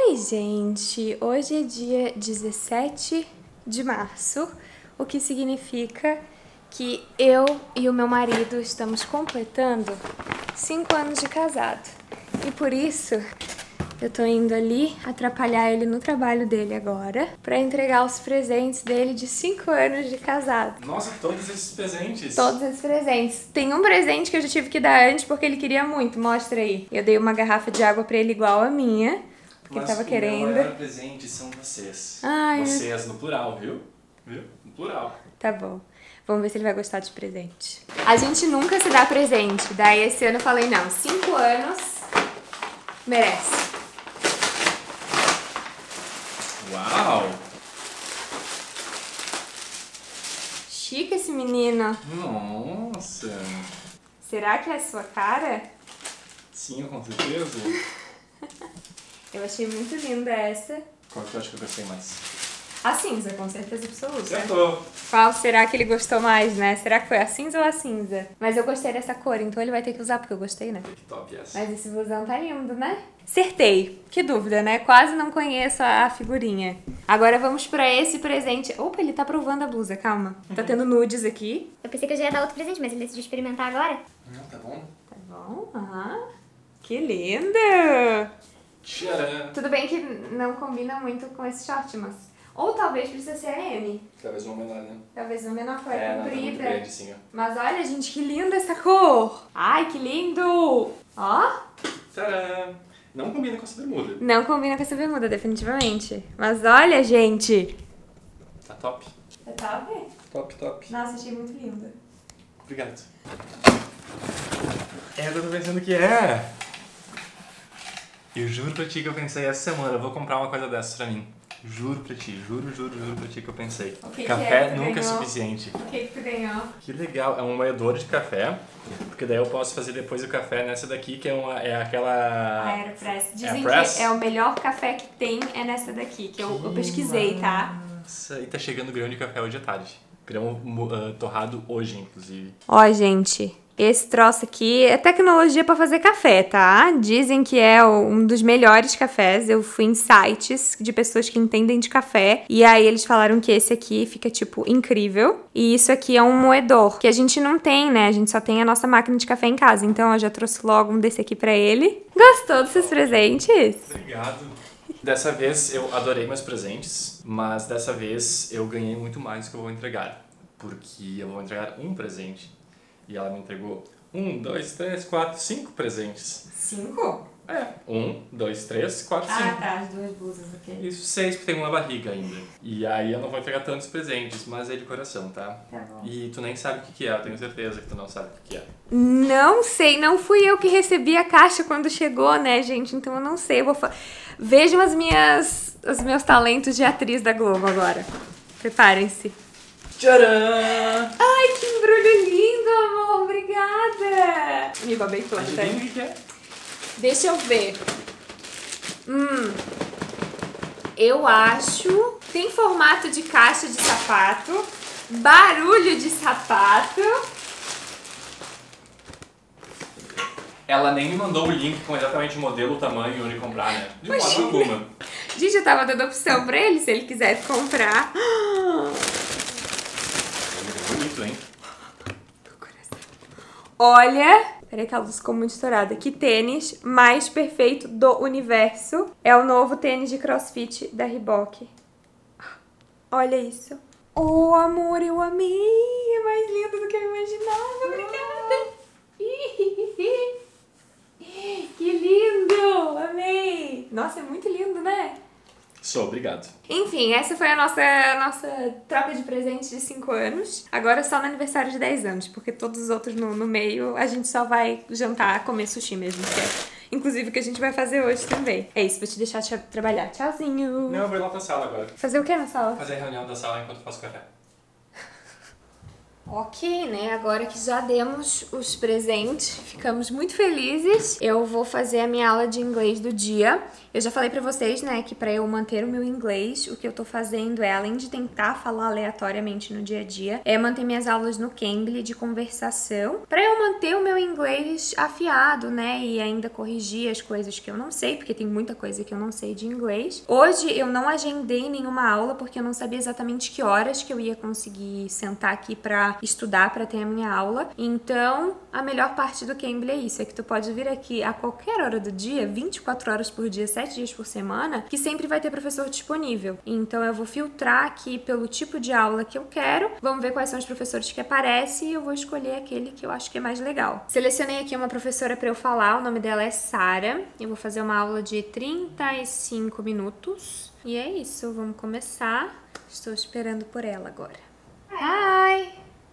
Oi, gente! Hoje é dia 17 de março, o que significa que eu e o meu marido estamos completando 5 anos de casado. E por isso eu tô indo ali atrapalhar ele no trabalho dele agora pra entregar os presentes dele de 5 anos de casado. Nossa, todos esses presentes! Todos esses presentes. Tem um presente que eu já tive que dar antes porque ele queria muito. Mostra aí. Eu dei uma garrafa de água pra ele igual a minha, porque ele tava querendo. Mas o meu maior presente são vocês. Ai, vocês, no plural, viu? Viu? No plural. Tá bom. Vamos ver se ele vai gostar de presente. A gente nunca se dá presente. Daí esse ano eu falei, não, 5 anos merece. Uau! Chique esse menino. Nossa! Será que é a sua cara? Sim, com certeza. Eu achei muito linda essa. Qual que eu acho que eu gostei mais? A cinza, com certeza absoluta. Acertou! Qual será que ele gostou mais, né? Será que foi a cinza ou a cinza? Mas eu gostei dessa cor, então ele vai ter que usar porque eu gostei, né? Que top essa. Mas esse blusão tá lindo, né? Acertei. Que dúvida, né? Quase não conheço a figurinha. Agora vamos pra esse presente. Opa, ele tá provando a blusa, calma. Tá tendo nudes aqui. Eu pensei que eu já ia dar outro presente, mas ele decidiu experimentar agora. Não, tá bom? Tá bom, aham. Que lindo! Tcharam! Tudo bem que não combina muito com esse short, mas... Ou talvez precisa ser a M. Talvez uma menor, né? Talvez uma menor cor, Não, tá muito comprida. grande, sim, ó. Mas olha, gente, que linda essa cor! Ai, que lindo! Ó! Tcharam! Não combina com essa bermuda. Não combina com essa bermuda, definitivamente. Mas olha, gente! Tá top. Tá top? Top, top. Nossa, achei muito linda. Obrigado. É, eu tô pensando que é. Eu juro pra ti que eu pensei essa semana, eu vou comprar uma coisa dessas pra mim. Juro pra ti, juro pra ti que eu pensei. O que Café que tu nunca é ganhou? suficiente. O que tu ganhou? Que legal, é um moedor de café, porque daí eu posso fazer depois o café nessa daqui, que é aquela... Aeropress. Dizem Aeropress? que é o melhor café que tem é nessa daqui, que eu pesquisei, tá? Nossa, e tá chegando grão de café hoje à tarde. Grão torrado hoje, inclusive. Ó, gente, esse troço aqui é tecnologia pra fazer café, tá? Dizem que é um dos melhores cafés. Eu fui em sites de pessoas que entendem de café e aí eles falaram que esse aqui fica, tipo, incrível. E isso aqui é um moedor, que a gente não tem, né? A gente só tem a nossa máquina de café em casa. Então eu já trouxe logo um desse aqui pra ele. Gostou desses presentes? Obrigado. Dessa vez eu adorei meus presentes, mas dessa vez eu ganhei muito mais do que eu vou entregar. Porque eu vou entregar um presente e ela me entregou 1, 2, 3, 4, 5 presentes. 5? É, 1, 2, 3, 4, 5. tá, as duas blusas, ok. Isso, 6, porque tem uma barriga ainda. E aí eu não vou entregar tantos presentes, mas é de coração, tá? Tá bom. E tu nem sabe o que é, eu tenho certeza que tu não sabe o que é. Não sei, não fui eu que recebi a caixa quando chegou, né, gente? Então eu não sei. Vejam os meus talentos de atriz da Globo agora. Preparem-se. Tcharam! Ai, que embrulho lindo, amor. Obrigada. Me babei toda. Adivinha o que é? Deixa eu ver. Eu acho... Tem formato de caixa de sapato. Barulho de sapato. Ela nem me mandou o link com exatamente o modelo, o tamanho e onde comprar, né? De Poxa. forma alguma. Gente, eu tava dando opção pra ele, se ele quisesse comprar. É bonito, hein? Olha... Peraí que a luz ficou muito estourada. Que tênis mais perfeito do universo. É o novo tênis de crossfit da Reebok. Olha isso. Oh, amor, eu amei. É mais lindo do que eu imaginava. Obrigada. Que lindo. Amei. Nossa, é muito lindo, né? Sou, obrigado. Enfim, essa foi a nossa troca de presentes de 5 anos. Agora só no aniversário de 10 anos, porque todos os outros no meio a gente só vai jantar, comer sushi mesmo, que é inclusive o que a gente vai fazer hoje também. É isso, vou te deixar trabalhar. Tchauzinho! Não, eu vou ir lá pra sala agora. Fazer o que na sala? Fazer a reunião da sala enquanto eu faço café. Ok, né? Agora que já demos os presentes, ficamos muito felizes. Eu vou fazer a minha aula de inglês do dia. Eu já falei pra vocês, né, que pra eu manter o meu inglês, o que eu tô fazendo é, além de tentar falar aleatoriamente no dia a dia, é manter minhas aulas no Cambly de conversação, pra eu manter o meu inglês afiado, né, e ainda corrigir as coisas que eu não sei, porque tem muita coisa que eu não sei de inglês. Hoje eu não agendei nenhuma aula porque eu não sabia exatamente que horas que eu ia conseguir sentar aqui pra estudar, pra ter a minha aula. Então, a melhor parte do Cambly é isso, é que tu pode vir aqui a qualquer hora do dia, 24 horas por dia, 7 dias por semana, que sempre vai ter professor disponível. Então eu vou filtrar aqui pelo tipo de aula que eu quero, vamos ver quais são os professores que aparecem e eu vou escolher aquele que eu acho que é mais legal. Selecionei aqui uma professora para eu falar, o nome dela é Sara. Eu vou fazer uma aula de 35 minutos. E é isso, vamos começar. Estou esperando por ela agora. Hi!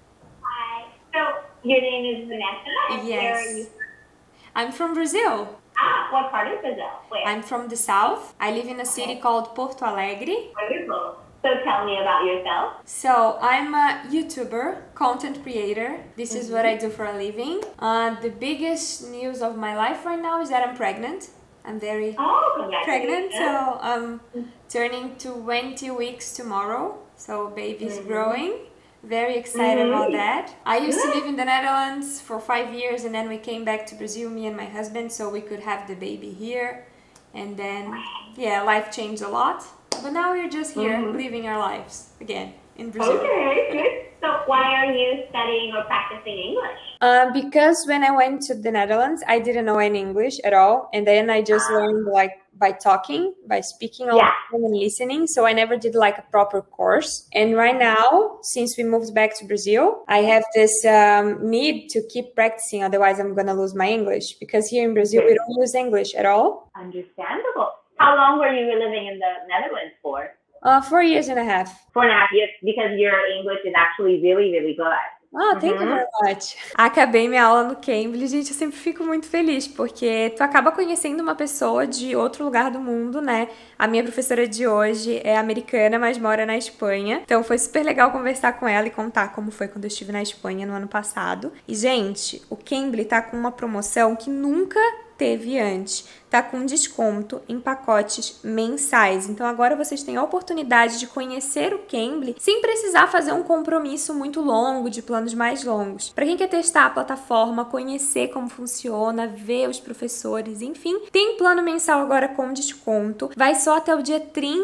Hi. So, your name is Vanessa? And where are you Yes. from? I'm from Brazil. What part of Brazil? Where? I'm from the south. I live in a city called Porto Alegre. Wonderful. So tell me about yourself. So I'm a YouTuber, content creator. This is what I do for a living. The biggest news of my life right now is that I'm pregnant. I'm very Oh, pregnant, congratulations. so I'm turning 20 weeks tomorrow. So baby's growing. Very excited about that. I used to live in the Netherlands for 5 years and then we came back to Brazil, me and my husband, so we could have the baby here. And then, yeah, life changed a lot. But now we're just here living our lives again in Brazil. Okay, good. So why are you studying or practicing English? Because when I went to the Netherlands, I didn't know any English at all. And then I just learned like by talking, by speaking all the time and listening. So I never did like a proper course. And right now, since we moved back to Brazil, I have this need to keep practicing. Otherwise, I'm going to lose my English. Because here in Brazil, we don't use English at all. Understandable. How long were you living in the Netherlands for? 4 years and a half. 4.5 years, because your English is actually really, really good. Oh, thank you very much. Acabei minha aula no Cambly, gente, eu sempre fico muito feliz, porque tu acaba conhecendo uma pessoa de outro lugar do mundo, né? A minha professora de hoje é americana, mas mora na Espanha. Então foi super legal conversar com ela e contar como foi quando eu estive na Espanha no ano passado. E, gente, o Cambly tá com uma promoção que nunca teve antes. Tá com desconto em pacotes mensais. Então agora vocês têm a oportunidade de conhecer o Cambly sem precisar fazer um compromisso muito longo, de planos mais longos. Para quem quer testar a plataforma, conhecer como funciona, ver os professores, enfim, tem plano mensal agora com desconto. Vai só até o dia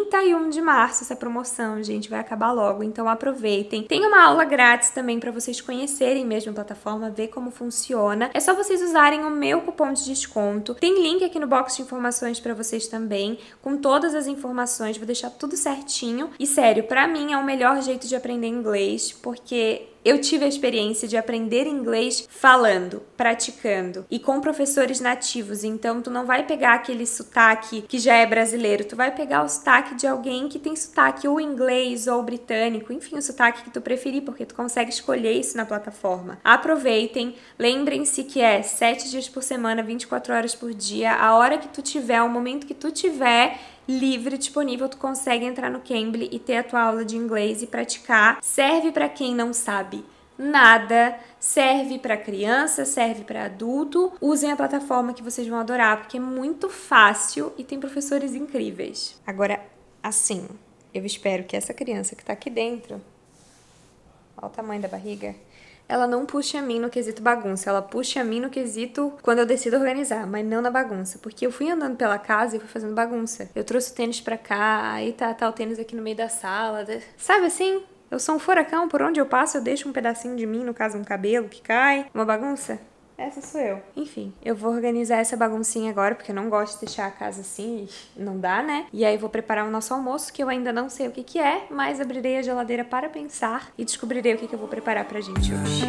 31 de março essa promoção, gente, vai acabar logo. Então aproveitem. Tem uma aula grátis também para vocês conhecerem mesmo a plataforma, ver como funciona. É só vocês usarem o meu cupom de desconto. Tem link aqui no box de informações para vocês também, com todas as informações, vou deixar tudo certinho. E sério, para mim é o melhor jeito de aprender inglês, porque eu tive a experiência de aprender inglês falando, praticando e com professores nativos. Então tu não vai pegar aquele sotaque que já é brasileiro, tu vai pegar o sotaque de alguém que tem sotaque ou inglês ou britânico, enfim, o sotaque que tu preferir, porque tu consegue escolher isso na plataforma. Aproveitem, lembrem-se que é 7 dias por semana, 24 horas por dia, a hora que tu tiver, o momento que tu tiver livre, disponível, tu consegue entrar no Cambly e ter a tua aula de inglês e praticar. Serve para quem não sabe nada, serve para criança, serve para adulto. Usem a plataforma que vocês vão adorar, porque é muito fácil e tem professores incríveis. Agora, assim, eu espero que essa criança que tá aqui dentro, olha o tamanho da barriga, ela não puxa a mim no quesito bagunça, ela puxa a mim no quesito quando eu decido organizar, mas não na bagunça, porque eu fui andando pela casa e fui fazendo bagunça. Eu trouxe o tênis pra cá, aí tá o tênis aqui no meio da sala, sabe assim? Eu sou um furacão, por onde eu passo eu deixo um pedacinho de mim, no caso um cabelo que cai, uma bagunça. Essa sou eu. Enfim, eu vou organizar essa baguncinha agora, porque eu não gosto de deixar a casa assim, não dá, né? E aí vou preparar o nosso almoço, que eu ainda não sei o que é, mas abrirei a geladeira para pensar e descobrirei o que eu vou preparar pra gente hoje.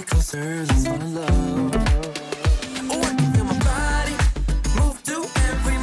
Let's fall in love. Oh, I can feel my body move to every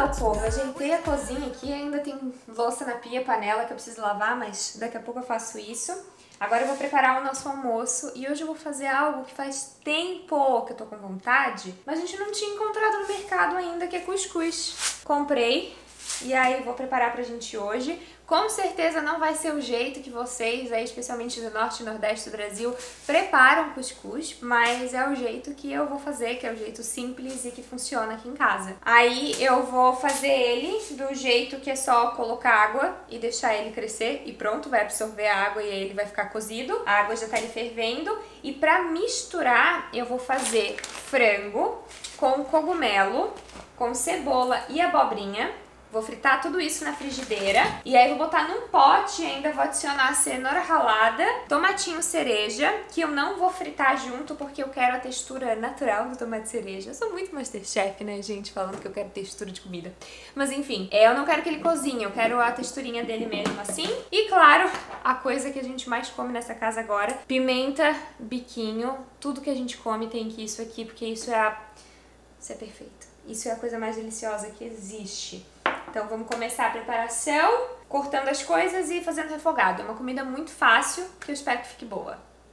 Fala, povo, ajeitei a cozinha aqui, ainda tem louça na pia, panela que eu preciso lavar, mas daqui a pouco eu faço isso. Agora eu vou preparar o nosso almoço e hoje eu vou fazer algo que faz tempo que eu tô com vontade, mas a gente não tinha encontrado no mercado ainda, que é cuscuz. Comprei e aí eu vou preparar pra gente hoje. Com certeza não vai ser o jeito que vocês, aí, especialmente do norte e nordeste do Brasil, preparam cuscuz, mas é o jeito que eu vou fazer, que é o jeito simples e que funciona aqui em casa. Aí eu vou fazer ele do jeito que é só colocar água e deixar ele crescer e pronto, vai absorver a água e aí ele vai ficar cozido. A água já tá ali fervendo e pra misturar eu vou fazer frango com cogumelo, com cebola e abobrinha. Vou fritar tudo isso na frigideira e aí vou botar num pote e ainda vou adicionar cenoura ralada, tomatinho cereja, que eu não vou fritar junto porque eu quero a textura natural do tomate cereja. Eu sou muito Masterchef, né, gente, falando que eu quero textura de comida. Mas enfim, eu não quero que ele cozinhe, eu quero a texturinha dele mesmo assim. E claro, a coisa que a gente mais come nessa casa agora, pimenta, biquinho, tudo que a gente come tem que isso aqui, porque isso é perfeito. Isso é a coisa mais deliciosa que existe. Então vamos começar a preparação, cortando as coisas e fazendo refogado. É uma comida muito fácil que eu espero que fique boa.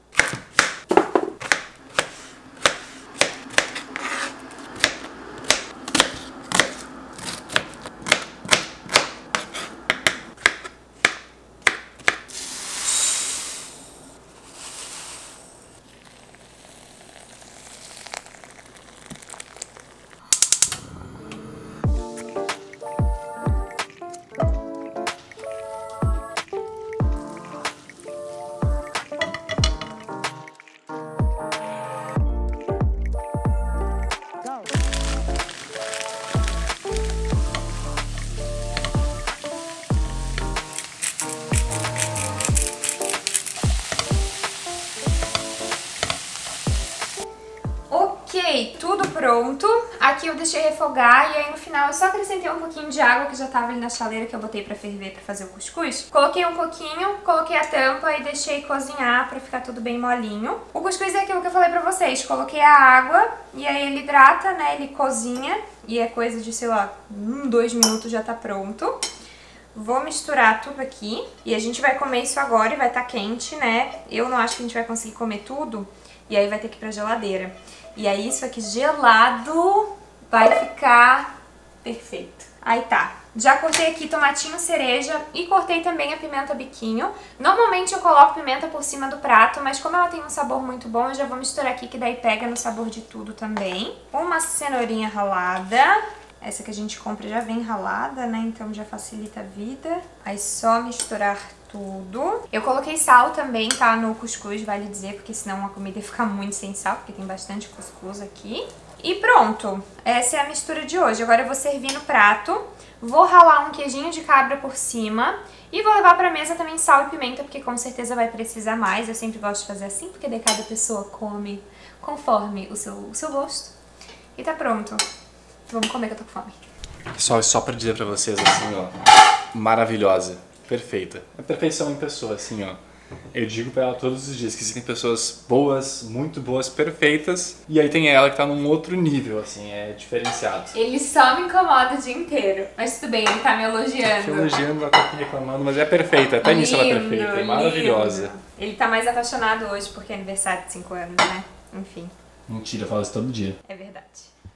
Ok, tudo pronto. Aqui eu deixei refogar e aí no final eu só acrescentei um pouquinho de água que já tava ali na chaleira que eu botei pra ferver pra fazer o cuscuz. Coloquei um pouquinho, coloquei a tampa e deixei cozinhar pra ficar tudo bem molinho. O cuscuz é aquilo que eu falei pra vocês. Coloquei a água e aí ele hidrata, né? Ele cozinha e é coisa de, sei lá, 2 minutos já tá pronto. Vou misturar tudo aqui e a gente vai comer isso agora e vai estar quente, né? Eu não acho que a gente vai conseguir comer tudo e aí vai ter que ir pra geladeira. E aí isso aqui gelado vai ficar perfeito. Aí tá. Já cortei aqui tomatinho cereja e cortei também a pimenta biquinho. Normalmente eu coloco pimenta por cima do prato, mas como ela tem um sabor muito bom, eu já vou misturar aqui que daí pega no sabor de tudo também. Uma cenourinha ralada. Essa que a gente compra já vem ralada, né? Então já facilita a vida. Aí só misturar tudo. Eu coloquei sal também, tá? No cuscuz, vale dizer, porque senão a comida fica muito sem sal, porque tem bastante cuscuz aqui. E pronto, essa é a mistura de hoje. Agora eu vou servir no prato, vou ralar um queijinho de cabra por cima e vou levar pra mesa também sal e pimenta, porque com certeza vai precisar mais. Eu sempre gosto de fazer assim, porque daí cada pessoa come conforme o seu gosto. E tá pronto. Vamos comer que eu tô com fome. Pessoal, só pra dizer pra vocês assim, ó, maravilhosa, perfeita. É perfeição em pessoa, assim, ó. Eu digo pra ela todos os dias que existem pessoas boas, muito boas, perfeitas, e aí tem ela que tá num outro nível, assim, é diferenciado. Ele só me incomoda o dia inteiro, mas tudo bem, ele tá me elogiando. Te elogiando, ela tá aqui reclamando, mas é perfeita, até nisso ela é perfeita, é maravilhosa. Lindo. Ele tá mais apaixonado hoje porque é aniversário de 5 anos, né? Enfim. Mentira, eu falo isso todo dia. É verdade.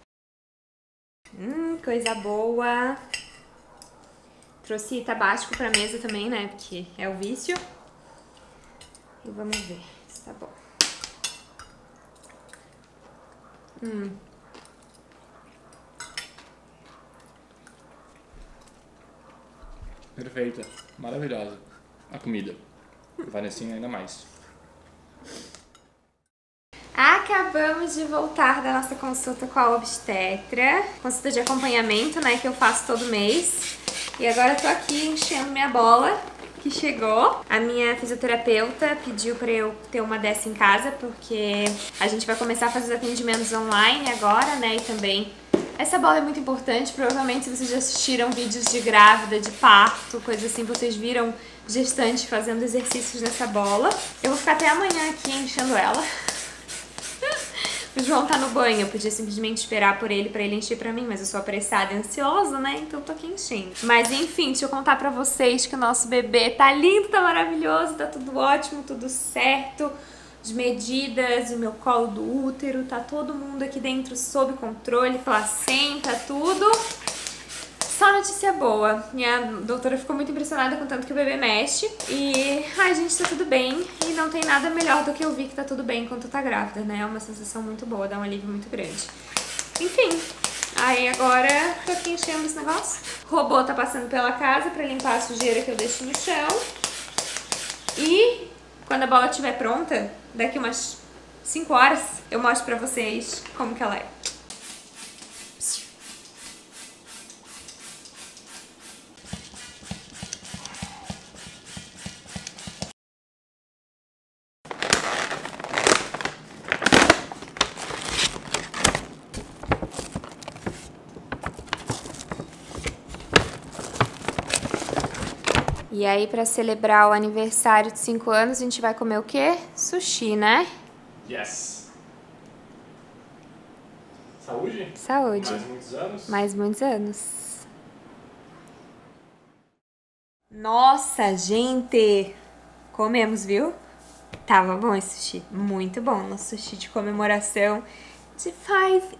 Coisa boa. Trouxe tabasco pra mesa também, né? Porque é o vício. E vamos ver se tá bom. Perfeita, maravilhosa. A comida. Vanessinha ainda mais. Acabamos de voltar da nossa consulta com a obstetra. Consulta de acompanhamento, né, que eu faço todo mês. E agora eu tô aqui enchendo minha bola, que chegou. A minha fisioterapeuta pediu pra eu ter uma dessa em casa, porque a gente vai começar a fazer os atendimentos online agora, né, e também essa bola é muito importante. Provavelmente se vocês já assistiram vídeos de grávida, de parto, coisa assim, vocês viram gestante fazendo exercícios nessa bola. Eu vou ficar até amanhã aqui enchendo ela. O João tá no banho, eu podia simplesmente esperar por ele pra ele encher pra mim, mas eu sou apressada e ansiosa, né? Então tô aqui enchendo. Mas enfim, deixa eu contar pra vocês que o nosso bebê tá lindo, tá maravilhoso, tá tudo ótimo, tudo certo. As medidas, o meu colo do útero, tá todo mundo aqui dentro sob controle, placenta, tudo. Só notícia boa. Minha doutora ficou muito impressionada com o tanto que o bebê mexe. E, ai gente, tá tudo bem. E não tem nada melhor do que ouvir que tá tudo bem enquanto tá grávida, né? É uma sensação muito boa, dá um alívio muito grande. Enfim, aí agora tô aqui enchendo esse negócio. O robô tá passando pela casa pra limpar a sujeira que eu deixo no chão. E quando a bola estiver pronta, daqui umas 5 horas, eu mostro pra vocês como que ela é. E aí, pra celebrar o aniversário de 5 anos, a gente vai comer o quê? Sushi, né? Yes. Saúde? Saúde. Mais muitos anos? Mais muitos anos. Nossa, gente! Comemos, viu? Tava bom esse sushi. Muito bom. Nosso sushi de comemoração de 5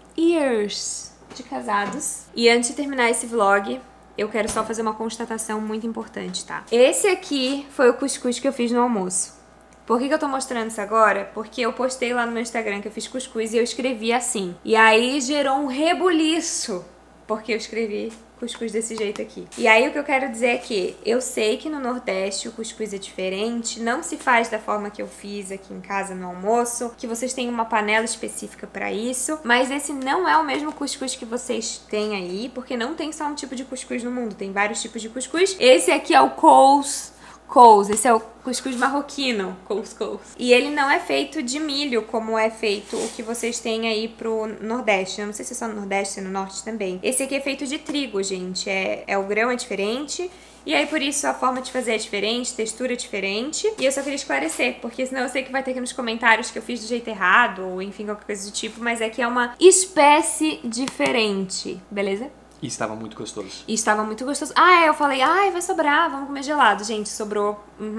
years de casados. E antes de terminar esse vlog, eu quero só fazer uma constatação muito importante, tá? Esse aqui foi o cuscuz que eu fiz no almoço. Por que eu tô mostrando isso agora? Porque eu postei lá no meu Instagram que eu fiz cuscuz e eu escrevi assim. E aí gerou um rebuliço, porque eu escrevi cuscuz desse jeito aqui. E aí o que eu quero dizer é que eu sei que no Nordeste o cuscuz é diferente, não se faz da forma que eu fiz aqui em casa no almoço, que vocês têm uma panela específica pra isso, mas esse não é o mesmo cuscuz que vocês têm aí, porque não tem só um tipo de cuscuz no mundo, tem vários tipos de cuscuz. Esse aqui é o couscous, esse é o cuscuz marroquino, couscous. E ele não é feito de milho, como é feito o que vocês têm aí pro Nordeste. Eu não sei se é só no Nordeste, se é no Norte também. Esse aqui é feito de trigo, gente. O grão é diferente. E aí, por isso, a forma de fazer é diferente, textura é diferente. E eu só queria esclarecer, porque senão eu sei que vai ter aqui nos comentários que eu fiz do jeito errado, ou enfim, qualquer coisa do tipo. Mas é que é uma espécie diferente, beleza? E estava muito gostoso. E estava muito gostoso. Ah, eu falei, ai, vai sobrar, vamos comer gelado. Gente, sobrou,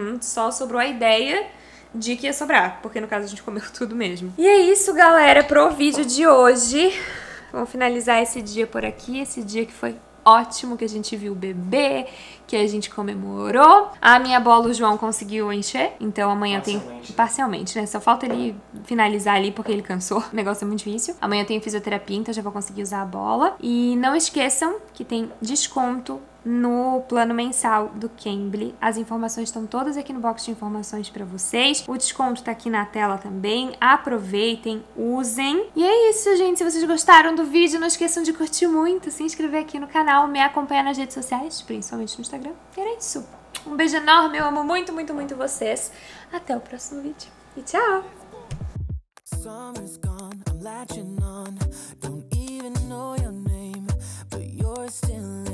só sobrou a ideia de que ia sobrar, porque no caso a gente comeu tudo mesmo. E é isso, galera, pro vídeo de hoje. Vamos finalizar esse dia por aqui, esse dia que foi ótimo, que a gente viu o bebê, que a gente comemorou. A minha bola o João conseguiu encher, então amanhã tem... Parcialmente, né? Só falta ele finalizar ali porque ele cansou. O negócio é muito difícil. Amanhã tem fisioterapia, então já vou conseguir usar a bola. E não esqueçam que tem desconto no plano mensal do Cambly. As informações estão todas aqui no box de informações pra vocês. O desconto tá aqui na tela também. Aproveitem, usem. E é isso, gente. Se vocês gostaram do vídeo, não esqueçam de curtir muito, se inscrever aqui no canal, me acompanhar nas redes sociais, principalmente no Instagram. E era isso. Um beijo enorme, eu amo muito, muito, muito vocês. Até o próximo vídeo. E tchau! Summer's gone, I'm latching on. Don't even know your name, but you're still